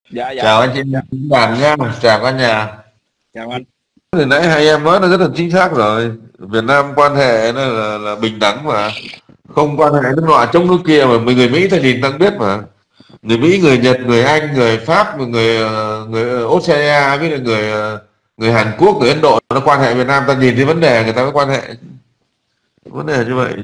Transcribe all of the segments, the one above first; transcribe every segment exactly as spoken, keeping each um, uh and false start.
Dạ dạ. Chào anh chị Dạ. bạn nhé, chào cả nhà. Chào anh. Từ nãy hai em nói là rất là chính xác rồi. Việt Nam quan hệ nó là, là bình đẳng mà, không quan hệ nước nọ chống nước kia, mà mình người Mỹ ta nhìn ta biết mà. Người Mỹ, người Nhật, người Anh, người Pháp, người ờ, người Australia với lại người ờ, người Hàn Quốc, người Ấn Độ nó quan hệ Việt Nam, ta nhìn thấy vấn đề người ta mới quan hệ. Vấn đề như vậy.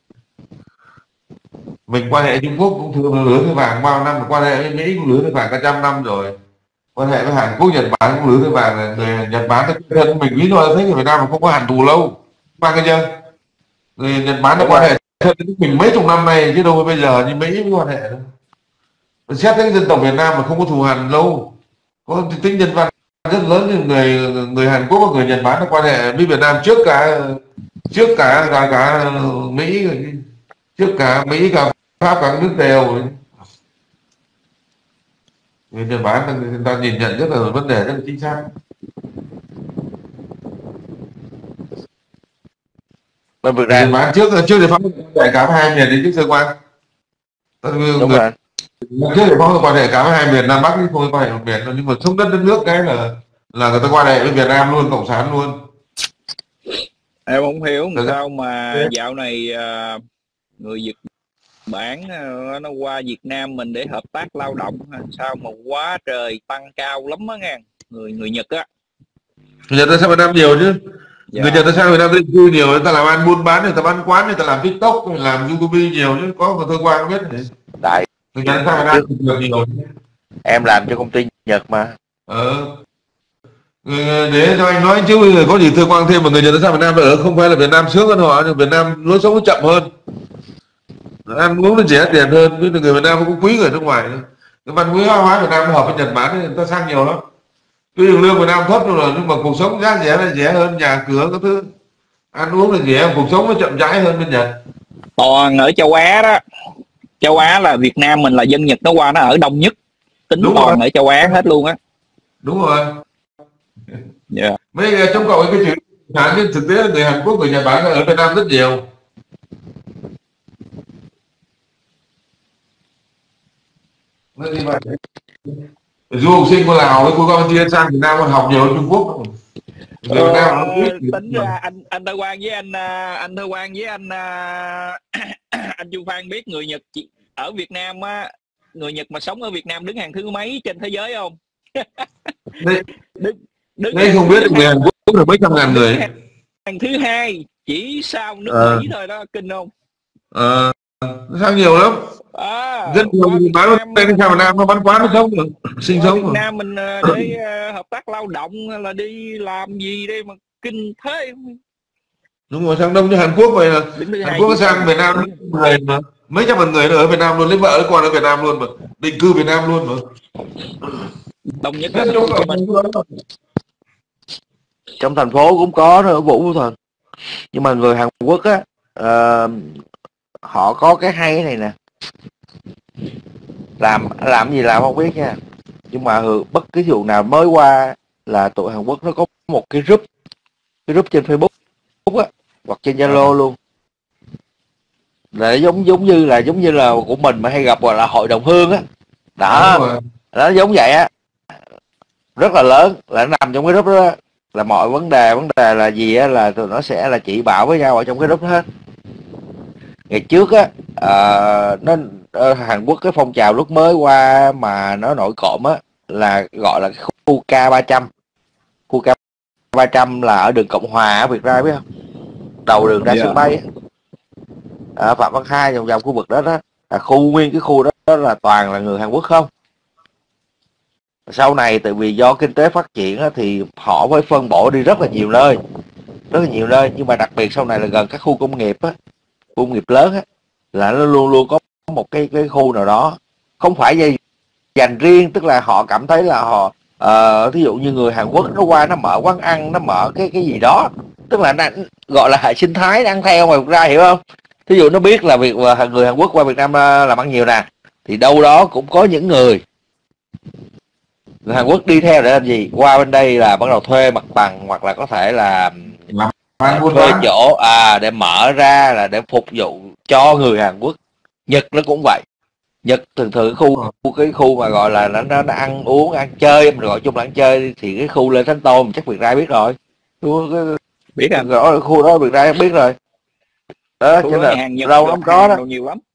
Mình quan hệ Trung Quốc cũng thường lứa với vàng bao năm, mà quan hệ với Mỹ cũng lứa với vàng cả trăm năm rồi. Quan hệ với Hàn Quốc, Nhật Bản cũng lứa với vàng, là người Nhật Bản ta thân mình, lý do thấy người Việt Nam mà không có hàn thù lâu, mang cái chưa. Người Nhật Bản nó Đúng quan rồi. hệ thân với mình mấy chục năm nay chứ đâu bây giờ như Mỹ mới quan hệ đâu. Xét đến dân tộc Việt Nam mà không có thù hằn lâu, có tính nhân văn rất lớn, như người người Hàn Quốc và người Nhật Bản nó quan hệ với Việt Nam trước cả trước cả cả, cả Mỹ, trước cả Mỹ, cả Pháp, cả nước đều. Người Nhật Bản người ta nhìn nhận rất là vấn đề rất là chính xác. Bên Việt Người Nhật Nam. Bản trước trước thì phóng đại cả hai miền đi trước cơ quan. Đúng Người rồi. trước thì phóng quan hệ cả hai miền Nam Bắc, không quan hệ một miền đâu, nhưng mà thống đất đất nước cái là là người ta quan hệ với Việt Nam luôn, cộng sản luôn. Em không hiểu làm Được. sao mà dạo này à, người Nhật Bản à, nó qua Việt Nam mình để hợp tác lao động, sao mà quá trời tăng cao lắm á nghe. Người người Nhật á. Người Nhật ta sang Việt Nam nhiều chứ. Dạ. Người Nhật ta sang Việt Nam định cư nhiều, người ta làm ăn buôn bán, người ta bán quán, người ta làm TikTok, người làm YouTube nhiều chứ, có một cơ quan biết đấy. Đại Người Nhật sang Việt Nam được nhiều. em làm cho công ty Nhật mà. Ờ. Để cho anh nói chứ bây giờ có gì cơ quan thêm mà người Nhật sang Việt Nam ở, không phải là Việt Nam sướng hơn họ, nhưng Việt Nam lối sống nó chậm hơn, ăn uống nó rẻ tiền hơn, với người Việt Nam cũng quý người nước ngoài nữa. Cái văn hóa Việt Nam hợp với Nhật Bản nên người ta sang nhiều lắm. Tuy lương Việt Nam thấp rồi nhưng mà cuộc sống giá rẻ là rẻ hơn, nhà cửa các thứ, ăn uống là rẻ, cuộc sống nó chậm rãi hơn bên Nhật. Toàn ở châu Á đó, châu Á là Việt Nam mình là dân Nhật nó qua nó ở đông nhất, tính Đúng toàn rồi. ở châu Á hết luôn á. Đúng rồi. Dạ. Yeah. Mấy trong cậu cái chuyện Hàn, thực tế người Hàn Quốc, người Nhật Bản ở Việt Nam rất nhiều. Du học sinh của Lào với của Campuchia sang Việt Nam còn học nhiều hơn Trung Quốc. Người Việt Nam Ờ, nó biết tính ra anh anh Thơ Quang với anh anh Thơ Quang với anh anh Chu Phan biết người Nhật ở Việt Nam á, người Nhật mà sống ở Việt Nam đứng hàng thứ mấy trên thế giới không? Đây, đứng đứng đây không biết được người Hàn Quốc là mấy trăm ngàn người. Hàng thứ hai chỉ sau nước à. Mỹ thôi đó, kinh không? À, nó sang nhiều lắm. À, rất nhiều người bán đây sang Việt Nam nó bán quán nó sống được, sinh sống Việt rồi. Nam mình để uh, hợp tác lao động là đi làm gì đây mà kinh thế. Đúng rồi, sang Đông như Hàn Quốc vậy là Hàn Quốc sang Việt Nam người mà mấy trăm ngàn người ở Việt Nam luôn, lấy vợ lấy con ở Việt Nam luôn mà, định cư Việt Nam luôn mà. Đông nhất là trong thành phố cũng có nữa, Vũ Phú Thuận. Nhưng mà người Hàn Quốc á, uh, họ có cái hay này nè, làm làm gì làm không biết nha, nhưng mà bất cứ vụ nào mới qua là tụi Hàn Quốc nó có một cái group cái group trên Facebook á, hoặc trên Zalo à. luôn, là giống giống như là giống như là của mình mà hay gặp gọi là hội đồng hương á đó, đó, đó giống vậy á, rất là lớn, là nó nằm trong cái group đó, là mọi vấn đề vấn đề là gì á là tụi nó sẽ là chỉ bảo với nhau ở trong cái group đó hết. Ngày trước á, uh, nó ở Hàn Quốc cái phong trào lúc mới qua mà nó nổi cộm á là gọi là khu K ba trăm. Khu K ba trăm là ở đường Cộng Hòa ở Việt Nam biết không? Đầu đường ra yeah. sân bay à, Phạm Văn Hai vòng vòng khu vực đó đó là khu, nguyên cái khu đó, đó là toàn là người Hàn Quốc không. Sau này tại vì do kinh tế phát triển á, thì họ mới phân bổ đi rất là nhiều nơi, rất là nhiều nơi, nhưng mà đặc biệt sau này là gần các khu công nghiệp á, khu công nghiệp lớn á, là nó luôn luôn có một cái cái khu nào đó không phải dành riêng, tức là họ cảm thấy là họ uh, ví dụ như người Hàn Quốc nó qua nó mở quán ăn, nó mở cái cái gì đó, tức là nó, gọi là hệ sinh thái ăn theo mà ra, hiểu không? Thí dụ nó biết là việc người Hàn Quốc qua Việt Nam làm ăn nhiều nè, thì đâu đó cũng có những người người Hàn Quốc đi theo để làm gì, qua bên đây là bắt đầu thuê mặt bằng, hoặc là có thể là à, thuê chỗ à để mở ra là để phục vụ cho người Hàn Quốc. Nhật nó cũng vậy, Nhật thường thường cái khu cái khu mà gọi là nó, nó, nó ăn uống ăn chơi, mình gọi chung là ăn chơi, thì cái khu Lê Thánh Tôn chắc Việt Trai biết rồi. Biết anh. Rõ khu đó Việt Trai biết rồi. Đó cho nên hàng Nhật đâu lắm có đó. Nhiều lắm.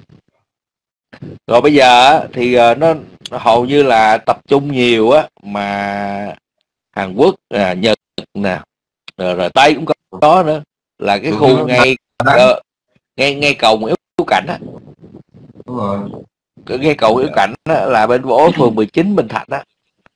Rồi bây giờ thì nó, nó hầu như là tập trung nhiều á, mà Hàn Quốc, à, Nhật nè, rồi, rồi Tây cũng có, có nữa, là cái khu đúng ngay uh, ngay ngay cầu Nguyễn Phú Cảnh á. Đúng rồi. Ngay cầu Nguyễn Phú Cảnh á, là bên phố phường mười chín Bình Thạnh á.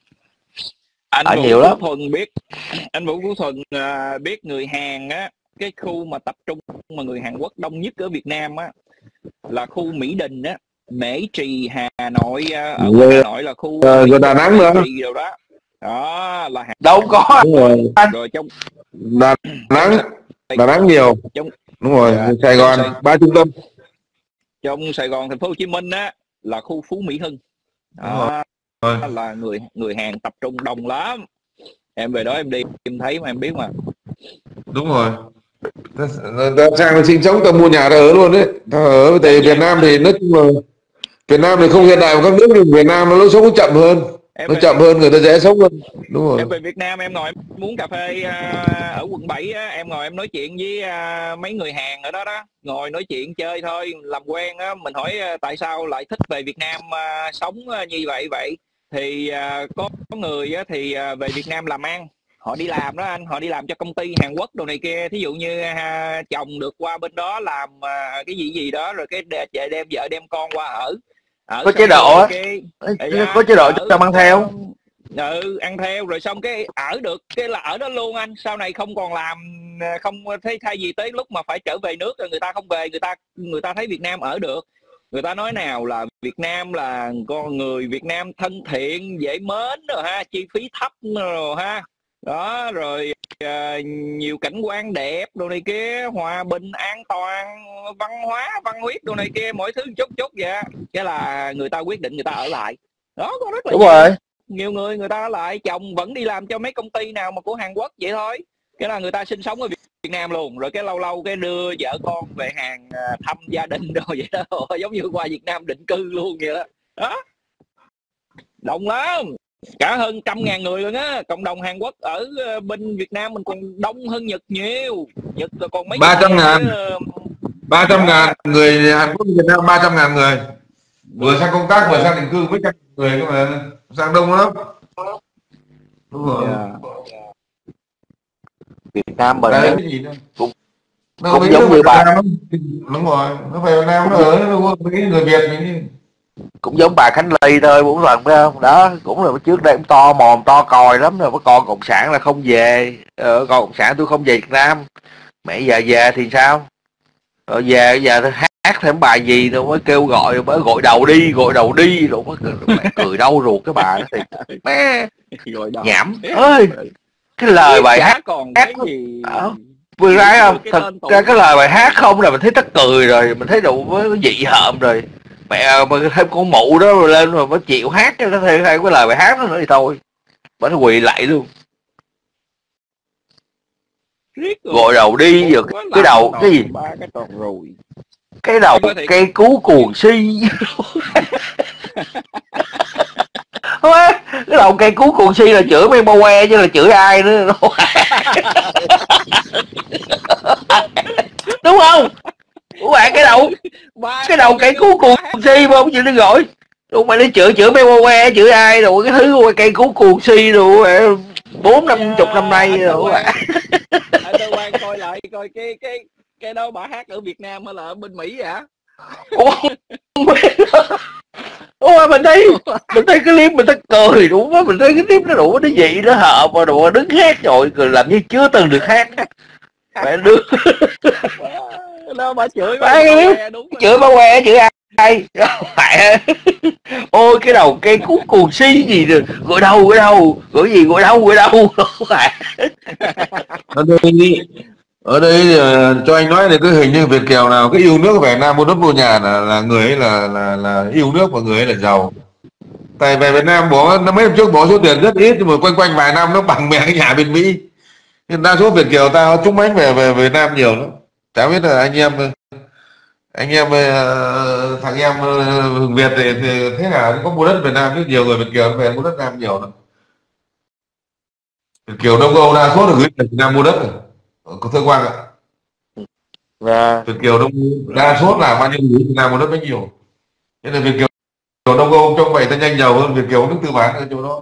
Anh ở Vũ nhiều lắm. Thuần biết, anh Vũ Phú Thuần uh, biết người Hàn á, cái khu mà tập trung mà người Hàn Quốc đông nhất ở Việt Nam á là khu Mỹ Đình á, Mễ Trì, Hà Nội, ở Hà Nội là khu uh, Đà Nẵng nữa. Đâu đó. Đó là Hà... đâu có. Đúng rồi. Rồi trong Đà Nẵng, Đà Nẵng nhiều. Trong... Đúng rồi, dạ. Sài Gòn Sài... ba trung tâm. Trong Sài Gòn, thành phố Hồ Chí Minh á là khu Phú Mỹ Hưng. Đó, đó là người người Hàn tập trung đông lắm. Em về đó em đi em thấy mà em biết mà. Đúng rồi. Ta sang sinh sống, ta mua nhà ta ở luôn đấy. Ta ở tại Việt Nam thì nói chung là Việt Nam thì không hiện đại, các nước thì Việt Nam nó lối sống nó chậm hơn. Em nó về... chậm hơn, người ta dễ sống hơn. Đúng rồi. Em về Việt Nam em ngồi em muốn cà phê uh, ở quận bảy á, em ngồi em nói chuyện với uh, mấy người Hàn ở đó đó, ngồi nói chuyện chơi thôi, làm quen á, mình hỏi uh, tại sao lại thích về Việt Nam uh, sống uh, như vậy vậy thì uh, có, có người uh, thì uh, về Việt Nam làm ăn, họ đi làm đó anh, họ đi làm cho công ty Hàn Quốc đồ này kia, thí dụ như uh, chồng được qua bên đó làm uh, cái gì gì đó, rồi cái đem, đem vợ đem con qua ở, ở có chế độ á, có chế độ cho mang theo. Ừ, ăn theo rồi xong cái ở được cái là ở đó luôn anh, sau này không còn làm, không thấy thay gì tới lúc mà phải trở về nước rồi người ta không về, người ta người ta thấy Việt Nam ở được, người ta nói nào là Việt Nam là con người Việt Nam thân thiện dễ mến rồi ha, chi phí thấp rồi ha, đó rồi uh, nhiều cảnh quan đẹp đồ này kia, hòa bình an toàn, văn hóa văn huyết đồ này kia, mọi thứ chút chút vậy, cái là người ta quyết định người ta ở lại đó. Có rất là đúng nhiều, rồi, nhiều người người ta ở lại, chồng vẫn đi làm cho mấy công ty nào mà của Hàn Quốc vậy thôi, cái là người ta sinh sống ở Việt Nam luôn, rồi cái lâu lâu cái đưa vợ con về Hàn thăm gia đình rồi vậy đó, giống như qua Việt Nam định cư luôn vậy đó. Đó đông lắm, cả hơn trăm ngàn người luôn á, cộng đồng Hàn Quốc ở bên Việt Nam mình còn đông hơn Nhật nhiều. Nhật còn mấy ba trăm ngàn ba trăm ngàn người Hàn Quốc Việt Nam, ba trăm ngàn người vừa sang công tác vừa sang định cư, mấy trăm người cơ mà, sang đông lắm. Đúng rồi. Yeah. Việt Nam mình đấy, cái gì nữa? cũng nó cũng giống như bà, đúng rồi, nó về Việt Nam nó ở nó với người Việt mình, cũng giống bà Khánh Ly thôi, bốn lần phải không? Đó cũng là trước đây cũng to mồm to còi lắm rồi, có con cộng sản là không về, ờ, con cộng sản tôi không về Việt Nam, mẹ giờ về thì sao? Rồi về giờ tôi hát thêm bài gì rồi mới kêu gọi, mới gội đầu đi, gội đầu đi rồi mới mẹ cười đau ruột cái bà đó thì mẹ nhảm ơi, cái lời bài hát còn cái gì vừa ra không? Thật ra cái lời bài hát không là mình thấy tức cười rồi, mình thấy đủ với dị hợm rồi, mẹ mà thêm con mụ đó rồi lên rồi mới chịu hát cho nó thêm cái lời bài hát đó nữa thì thôi, bà nó quỳ lại luôn. Gội đầu đi rồi cái, cái đầu cái gì cái, rồi. cái đầu cây cú cuồng si cái đầu cây cú cuồng si là chửi mấy bao que chứ là chửi ai nữa đúng không? Ủa bạn cái đầu cái đầu cây cú cuồng si mà không chịu đi gọi, đúng mày đi chửi chửi mấy bao que chửi ai rồi cái thứ cây cú cuồng si rồi bốn năm chục năm nay rồi. Anh Tư Quang coi lại coi cái cái cái đó bà hát ở Việt Nam hay là ở bên Mỹ vậy? Ủa, Ủa mình thấy mình thấy cái clip mình thấy cười đúng quá, mình thấy cái clip nó đủ nó dị nó hợp mà đủ đứng hát rồi cười làm như chưa từng được hát. Mẹ đưa đâu bà chửi bà que, đúng chửi bà que chửi ai mẹ ôi cái đầu cây cú cuồng si gì rồi gọi đâu gọi đâu gọi gì gọi đâu gọi đâu ở đây ở đây cho anh nói thì cái hình như Việt kiều nào cái yêu nước về Việt Nam mua đất mua nhà là là người ấy là là là yêu nước và người ấy là giàu. Tại về Việt Nam bỏ năm mấy năm trước bỏ số tiền rất ít nhưng mà quanh quanh vài năm nó bằng mẹ cái nhà bên Mỹ. Nên đa số Việt kiều ta trúng bánh về về Việt Nam nhiều lắm. Chả biết là anh em Anh em ờ, thằng em ờ, Hùng Việt thì, thì thế nào có mua đất Việt Nam chứ nhiều người Việt kiều về mua đất Việt Nam nhiều lắm. Việt kiều Đông Âu đa số là gửi về Việt Nam mua đất rồi. Có thưa Quang ạ. Và Việt kiều Đông đa số là bao nhiêu người Việt Nam mua đất bấy nhiêu. Thế là Việt kiều Đông Âu trong vậy ta nhanh giàu hơn Việt kiều nước tư bản ở chỗ đó.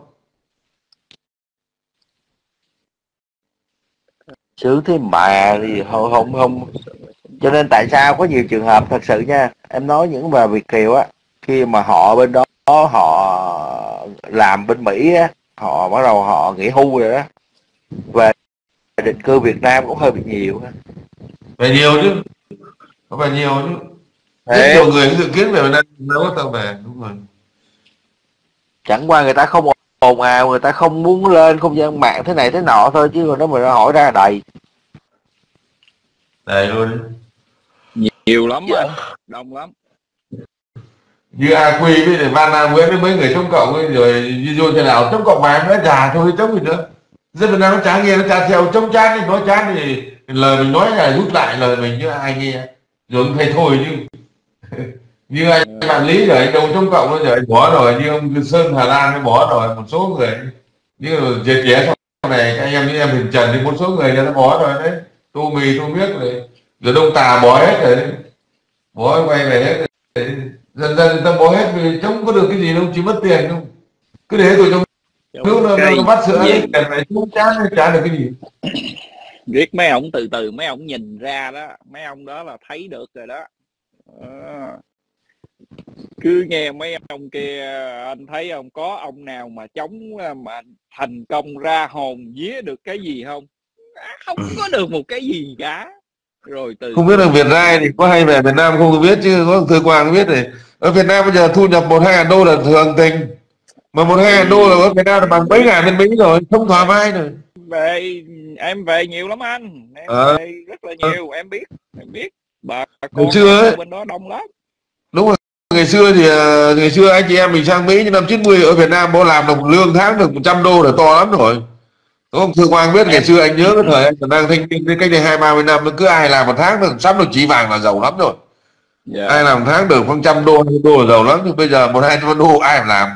sướng thế mà thì không không không cho nên tại sao có nhiều trường hợp thật sự nha, em nói những bà Việt kiều á, khi mà họ bên đó họ làm bên Mỹ á, họ bắt đầu họ nghỉ hưu rồi đó, về định cư Việt Nam cũng hơi bị nhiều á. Về nhiều chứ, có về nhiều chứ. Rất Thế nhiều người dự kiến về Việt Nam đâu có tao về, đúng rồi. chẳng qua người ta không ồn ào, người ta không muốn lên không gian mạng thế này thế nọ thôi, chứ còn nếu mà nó hỏi ra đầy Đầy luôn. Nhiều lắm anh, đông lắm. Như A Quy với Van Nam Nguyễn với mấy người chống cộng ấy, rồi như vô thế nào chống cộng mà em nói già thôi chống gì nữa. Dân Việt Nam nó chán nghe, nó chán theo chống chán thì nói chán thì lời mình nói là rút lại lời mình chứ ai nghe, rồi cũng thấy thôi chứ. Như anh bạn Lý rồi anh đâu chống cộng nữa rồi anh bỏ rồi, như ông Sơn Hà Lan mới bỏ rồi, một số người như trẻ trẻ sau này anh em như em Hình Trần thì một số người người ta bỏ rồi đấy, Tô Mì Tô Miết rồi rồi Đông Tà bỏ hết rồi đấy. Bỏ quay về hết rồi. Dần dần người ta bỏ hết vì chống có được cái gì đâu, chỉ mất tiền không, cứ để tụi trong nước nó, nó, nó bắt sữa tiền này không chán trả được cái gì. Riết mấy ông từ từ mấy ông nhìn ra đó, mấy ông đó là thấy được rồi đó. À, cứ nghe mấy ông kia, anh thấy ông có ông nào mà chống mà thành công ra hồn vía được cái gì không? Không có được một cái gì cả. Rồi từ Không biết là Việt Rai thì có hay về Việt Nam không biết, chứ có Thư Quang biết này, ở Việt Nam bây giờ thu nhập một hai ngàn đô là thường tình, mà một hai ngàn đô là ở Việt Nam là bằng mấy ngàn bên Mỹ rồi, không thoải mái rồi. Về em về nhiều lắm anh, em à, về rất là nhiều, em biết em biết bà con xưa ấy, bên đó đông lắm. đúng rồi, ngày xưa thì ngày xưa anh chị em mình sang Mỹ những năm chín mươi ở Việt Nam bố làm được lương tháng được một trăm đô là to lắm rồi. Đúng không? Thư Quang biết ngày xưa anh nhớ cái thời anh còn đang thanh niên cách đây hai ba mươi năm, cứ ai làm một tháng được sắm được chỉ vàng là giàu lắm rồi. Yeah. Ai làm một tháng được khoảng trăm đô đô là giàu lắm, nhưng bây giờ một hai trăm đô ai làm làm.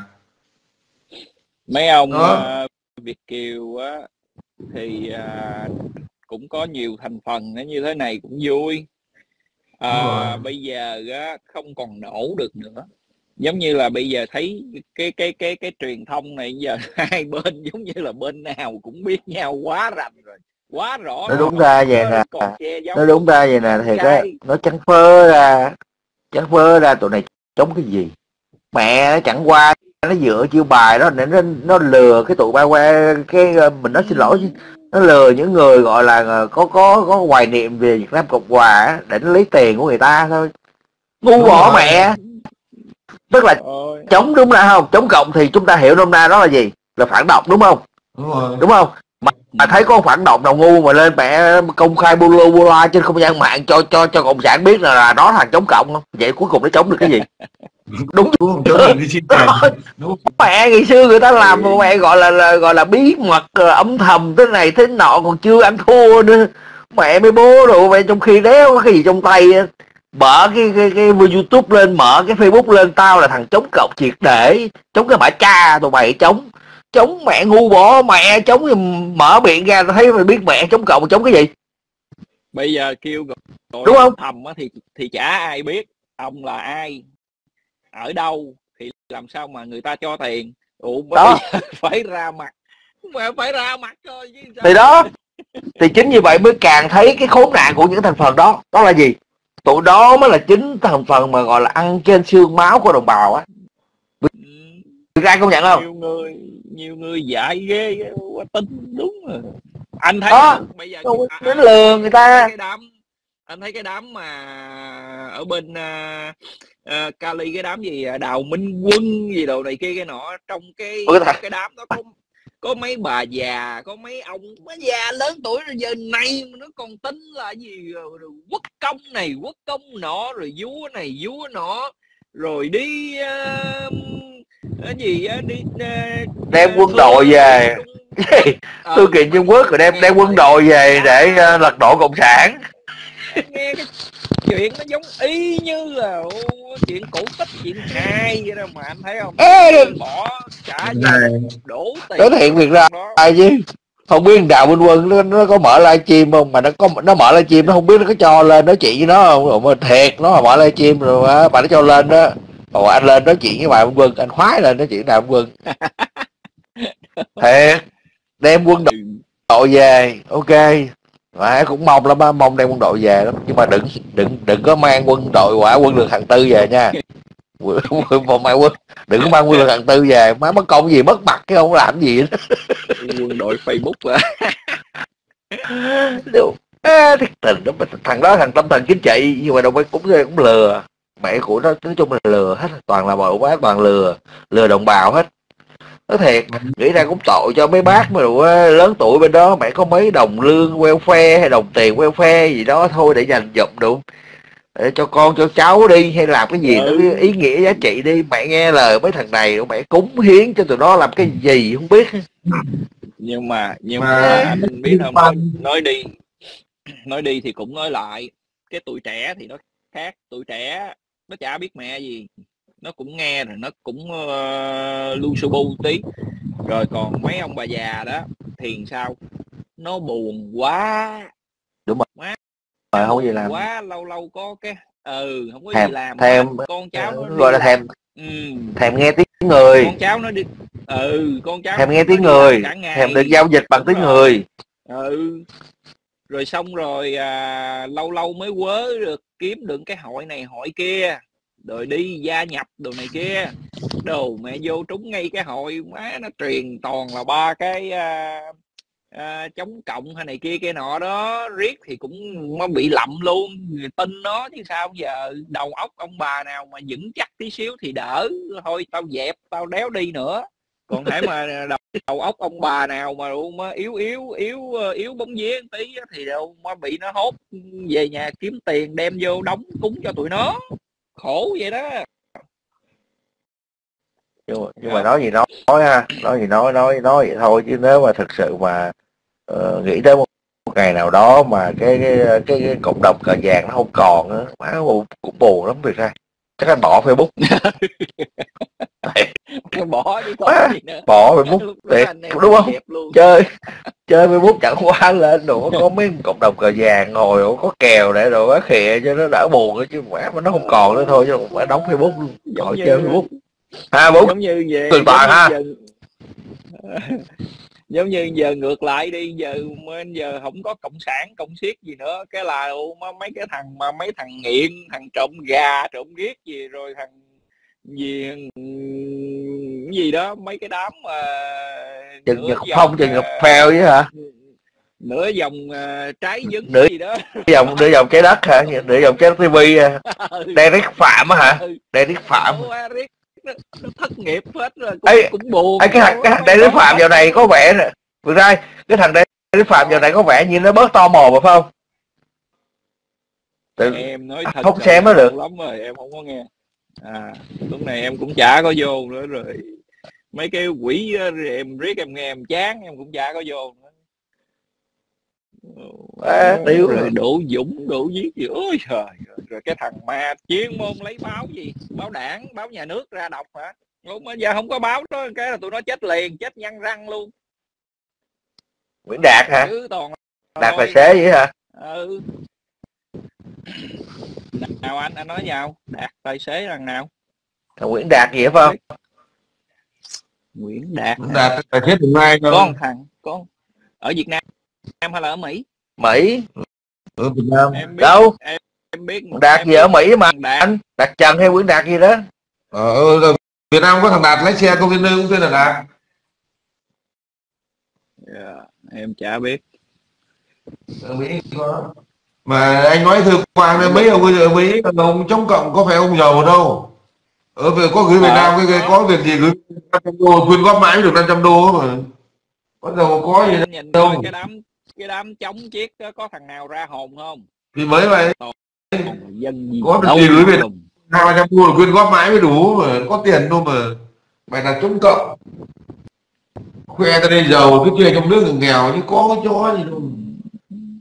Mấy ông uh, Việt kiều á thì uh, cũng có nhiều thành phần như thế này cũng vui. Uh, bây giờ á, không còn nổ được nữa, giống như là bây giờ thấy cái cái cái cái truyền thông này giờ hai bên giống như là bên nào cũng biết nhau quá rành rồi, quá rõ. Nó đúng ra vậy nè, nó đúng ra vậy nè, thì cái nó chẳng phơ ra chẳng phơ ra tụi này chống cái gì, mẹ nó chẳng qua nó dựa chiêu bài đó để nó nó lừa cái tụi ba que cái mình nói xin lỗi chứ, nó lừa những người gọi là có có có hoài niệm về Việt Nam Cộng Hòa để nó lấy tiền của người ta thôi, ngu bỏ mẹ. Tức là Ôi. chống đúng ra không, chống cộng thì chúng ta hiểu nôm na đó là gì, là phản động đúng không? Đúng, rồi. Đúng không? Mà, mà thấy có phản động nào ngu mà lên mẹ công khai bu lô bu loa trên không gian mạng cho cho cho cộng sản biết là, là đó thằng chống cộng không? Vậy cuối cùng nó chống được cái gì? Đúng đúng đúng. Mẹ ngày xưa người ta làm mà mẹ gọi là, là gọi là bí mật âm thầm thế này thế nọ còn chưa ăn thua nữa. Mẹ mới bố rồi mẹ, trong khi đéo có cái gì trong tay. Mở cái cái cái YouTube lên, mở cái Facebook lên, tao là thằng chống cộng triệt để, chống cái bả cha tụi mày chống. Chống mẹ ngu bỏ mẹ, chống thì mở miệng ra tao thấy mày biết mẹ chống cộng chống cái gì. Bây giờ kêu gọi đúng không? Thầm thì thì chả ai biết ông là ai, ở đâu, thì làm sao mà người ta cho tiền. Ủa đó phải ra mặt, mà phải ra mặt thôi chứ sao? Thì đó, thì chính như vậy mới càng thấy cái khốn nạn của những thành phần đó. Đó là gì? Tụi đó mới là chính thành phần mà gọi là ăn trên xương máu của đồng bào á. Được ra công nhận không? Nhiều người, nhiều người dại ghê, quá tin đúng rồi. Anh thấy đó, bây giờ à, đến lừa người ta. Cái đám, anh thấy cái đám mà ở bên uh, uh, Cali, cái đám gì Đào Minh Quân gì đồ này kia cái nọ, trong cái Ủa, cái đám đó có có mấy bà già, có mấy ông mấy già lớn tuổi rồi giờ này mà nó còn tin là gì rồi, rồi quốc công này quốc công nọ, rồi vua này vua nọ, rồi đi uh, cái gì á, đi uh, đem quân đội về thư kiện Trung Quốc rồi đem đem quân đội về để uh, lật đổ cộng sản. Nghe cái chuyện nó giống y như là chuyện cổ tích, chuyện hài vậy đó mà anh thấy không? Ê, Bỏ cả Này, đổ tiền nói thiệt việc ra đó. ai chứ không biết Đào Minh Quân nó, nó có mở livestream không, mà nó có nó mở livestream nó không biết nó có cho lên nói chuyện với nó không, mà thiệt nó mà mở livestream rồi á, bà nó cho lên đó, còn anh lên nói chuyện với bà Minh Quân, anh khoái lên nói chuyện Đào Minh Quân thiệt, đem quân đội, đội về ok, mà cũng mong lắm, mong đem quân đội về lắm, nhưng mà đừng đừng đừng có mang quân đội quả quân lực hạng tư về nha. Một mày quân đừng có mang quân lực hạng tư về, má mất công gì mất mặt cái không làm gì đó. Quân đội Facebook à. À, thiệt tình đó, thằng đó thằng tâm thần chính trị nhưng mà đâu phải cũng cũng lừa, mẹ của nó nói chung là lừa hết, toàn là bộ bác toàn lừa lừa đồng bào hết. Nói thiệt, nghĩ ra cũng tội cho mấy bác mà đủ lớn tuổi bên đó, mẹ có mấy đồng lương welfare hay đồng tiền welfare gì đó thôi để dành dụm đủ để cho con cho cháu đi, hay làm cái gì Ừ. nó ý nghĩa giá trị đi. Mẹ nghe lời mấy thằng này mẹ cúng hiến cho tụi nó làm cái gì không biết. Nhưng mà nhưng Mà- mà anh biết không, nói, nói đi nói đi thì cũng nói lại, cái tuổi trẻ thì nó khác, tuổi trẻ nó chả biết mẹ gì, nó cũng nghe rồi nó cũng uh, lu su bu tí, rồi còn mấy ông bà già đó thì sao, nó buồn quá, Đúng rồi. quá Rồi không có gì làm. quá, lâu lâu có cái ừ không có Thèm- gì làm, thèm, con cháu nó gọi là đi thèm ừ, thèm nghe tiếng người, con cháu nó đi ừ con cháu thèm nghe nó tiếng đi người, làm cả ngày. thèm được giao dịch bằng Đúng tiếng rồi. người. Ừ, rồi xong rồi à, lâu lâu mới quớ được kiếm được cái hội này hội kia, rồi đi gia nhập đồ này kia, đồ mẹ vô trúng ngay cái hội má nó truyền toàn là ba cái à, à, chống cộng hay này kia kia nọ đó, riết thì cũng nó bị lậm luôn, người tin nó chứ sao giờ. Đầu óc ông bà nào mà vững chắc tí xíu thì đỡ, thôi tao dẹp tao đéo đi nữa, còn hãy mà đầu, đầu óc ông bà nào mà mà yếu yếu yếu yếu bóng vía tí thì đâu mà bị nó hốt về nhà kiếm tiền đem vô đóng cúng cho tụi nó, khổ vậy đó. Nhưng mà, nhưng mà nói gì nói, nói ha, nói gì nói nói nói vậy thôi, chứ nếu mà thực sự mà uh, nghĩ tới một, một ngày nào đó mà cái cái cái, cái cộng đồng cờ vàng nó không còn nữa, má cũng buồn lắm việc ra, chắc anh bỏ Facebook. Bỏ đi còn gì nữa, Bỏ Facebook thiệt, đúng không? Chơi chơi Facebook chẳng qua lên đồ có mấy cộng đồng cờ vàng ngồi có kèo để đồ á khịa cho nó đỡ buồn nữa, chứ má mà nó không còn nữa thôi, chứ không phải đóng Facebook luôn, gọi chơi Facebook. Ha bố giống như về tuyệt vời ha. Giờ, giống như giờ ngược lại đi, giờ bên giờ không có cộng sản cộng siết gì nữa, cái là mấy cái thằng mà mấy thằng nghiện, thằng trộm gà trộm ghiếc gì, rồi thằng gì gì đó, mấy cái đám mà Trần Nhật Phong, Trần Nhật Phèo với hả, nửa dòng uh, trái dứng nửa gì đó, dòng nửa dòng trái đất hả, nửa dòng trái đất ti vi à. Derek Phạm á hả, Derek Phạm nó, nó thất nghiệp hết rồi, cũng, Ê, cũng buồn. Ê, cái thằng cái thằng Derek Phạm giờ này có vẻ nè, vừa ra cái thằng Derek Phạm giờ này có vẻ như nó bớt to mồm rồi phải không? Tự... em nói thật không xem mới được lắm rồi em không có nghe. À lúc này em cũng chả có vô nữa rồi, mấy cái quỷ em riết em nghe em chán, em cũng chả có vô nữa. À, rồi, rồi Đỗ Dũng, Đỗ Viết gì, ôi trời, rồi cái thằng ma chuyên môn lấy báo gì, báo đảng, báo nhà nước ra đọc hả? Lúc mà giờ không có báo đó, cái là tụi nó chết liền, chết nhăn răng luôn. Nguyễn Đạt hả? Chứ toàn Đạt tài xế vậy hả? Ừ. Nào anh, anh nói nào? Đạt tài xế thằng nào? Thằng Nguyễn Đạt gì phải không? Nguyễn Đạt. Nguyễn Đạt tài xế từng hai thôi. Con thằng, con ở Việt Nam em hay là ở Mỹ? Mỹ. Ở Việt Nam. Em biết, đâu? Em, em biết. Đạt em gì ở Mỹ mà Đạt. anh? Đạt Trần hay Nguyễn Đạt gì đó? Ờ, Việt Nam có thằng Đạt lái xe container cũng tên là Đạt. Yeah, em chả biết. Ở Mỹ có. Mà anh nói thưa Quang là mấy ông ở Mỹ ông chống cộng có phải ông giàu đâu. Ở về có gửi Việt Nam cái, cái có việc gì gửi năm trăm đô, quyên góp mãi được năm trăm đô mà. Bắt đầu có gì nhìn đâu. cái đám cái đám chống chiết đó, có thằng nào ra hồn không? Thì mới vậy. Dân gì có việc gì gửi Việt Nam hai ba trăm đô quyên góp mãi mới đủ mà, có tiền đâu mà mày là chống cộng. Khoe ta đây giàu cái kia trong nước nghèo chứ có cái chó gì đâu.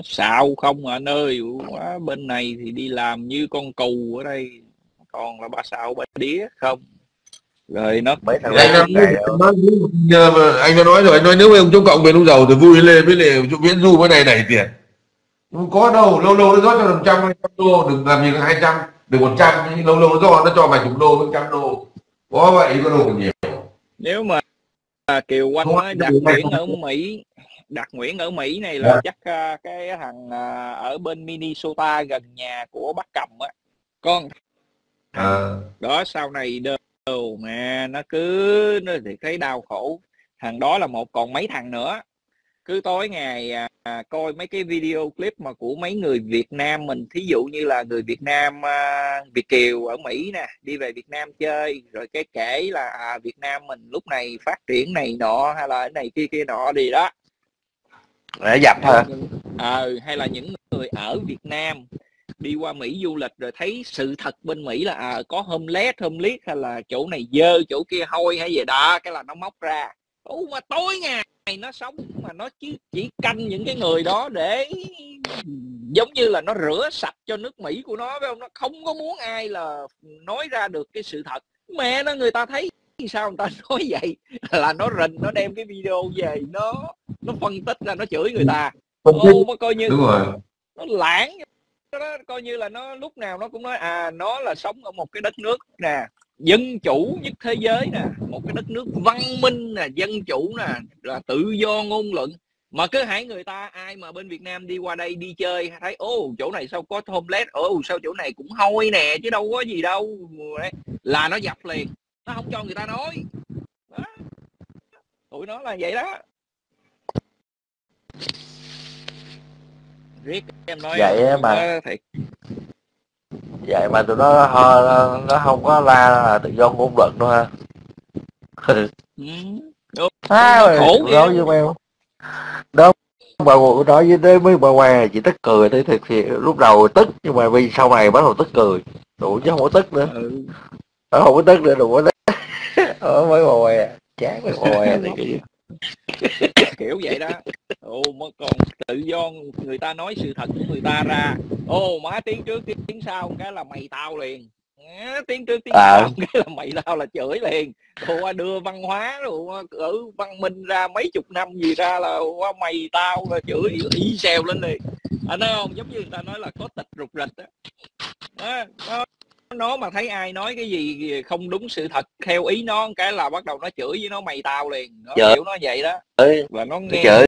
xạo không à anh ơi, quá bên này thì đi làm như con cù ở đây, còn là bà xạo bà đĩa không. Rồi nó mấy thằng anh này đã nói, anh đã nói rồi, anh nói nếu mà ông chống cộng về ông giàu thì vui lên với lại chỗ Viễn Du cái này đẩy tiền không có đâu, lâu lâu nó rót cho một trăm hai trăm đô, đừng làm gì là hai trăm, đừng một trăm, nhưng lâu lâu nó cho nó cho vài chục đô, một trăm đô, có vậy có đâu còn nhiều. Nếu mà à, Kiều Oanh nói Đạt Nguyễn ở Mỹ, Đạt Nguyễn ở Mỹ này là yeah. chắc uh, cái thằng uh, ở bên Minnesota gần nhà của Bắc Cầm á, con à. đó sau này đồ mà nó cứ nó thì thấy đau khổ. Thằng đó là một, còn mấy thằng nữa cứ tối ngày à, coi mấy cái video clip mà của mấy người Việt Nam mình, thí dụ như là người Việt Nam à, Việt kiều ở Mỹ nè, đi về Việt Nam chơi rồi cái kể là à, Việt Nam mình lúc này phát triển này nọ hay là cái này kia kia nọ gì đó để dập hả? À, hay là những người ở Việt Nam đi qua Mỹ du lịch rồi thấy sự thật bên Mỹ là à, có homeless, homeless hay là chỗ này dơ, chỗ kia hôi hay gì đó, cái là nó móc ra. Ủa mà tối ngày nó sống mà nó chỉ, chỉ canh những cái người đó để giống như là nó rửa sạch cho nước Mỹ của nó, phải không? Nó không có muốn ai là nói ra được cái sự thật. Mẹ nó, người ta thấy sao người ta nói vậy, là nó rình, nó đem cái video về nó nó phân tích ra, nó chửi người ta. Ô mà coi như đúng rồi. Nó lãng đó, coi như là nó lúc nào nó cũng nói à nó là sống ở một cái đất nước nè dân chủ nhất thế giới nè, một cái đất nước văn minh nè, dân chủ nè, là tự do ngôn luận. Mà cứ hãy người ta ai mà bên Việt Nam đi qua đây đi chơi thấy ô chỗ này sao có homeless, ô sao chỗ này cũng hôi nè chứ đâu có gì đâu, là nó dập liền, nó không cho người ta nói đó. Tụi nó là vậy đó. Riết em nói vậy mà thiệt. Vậy mà tụi nó nó, nó không có la là tự do ngôn luận đâu ha. Ừ. À, khổ đó với mèo đó, bà nói với đấy mấy bà què chỉ tức cười thế thì, thì lúc đầu tức, nhưng mà vì sau này bắt đầu tức cười đủ chứ không có tức nữa. Ừ. Nó không có tức nữa, đủ có tức. Ở mấy bà què chán mấy bà què thì kiểu kiểu vậy đó. Ồ mà còn tự do người ta nói sự thật của người ta ra, ô má tiếng trước tiếng sau cái là mày tao liền, tiếng trước tiếng à. sau cái là mày tao là chửi liền. Ủa, đưa văn hóa rồi ở văn minh ra mấy chục năm gì ra là ủa, mày tao là chửi y xèo lên liền. Anh thấy không, giống như người ta nói là có tịch rụt rịch đó. Đó, nó, nó mà thấy ai nói cái gì không đúng sự thật theo ý nó cái là bắt đầu nó chửi với nó mày tao liền, nó kiểu nó vậy đó. Và nó nghe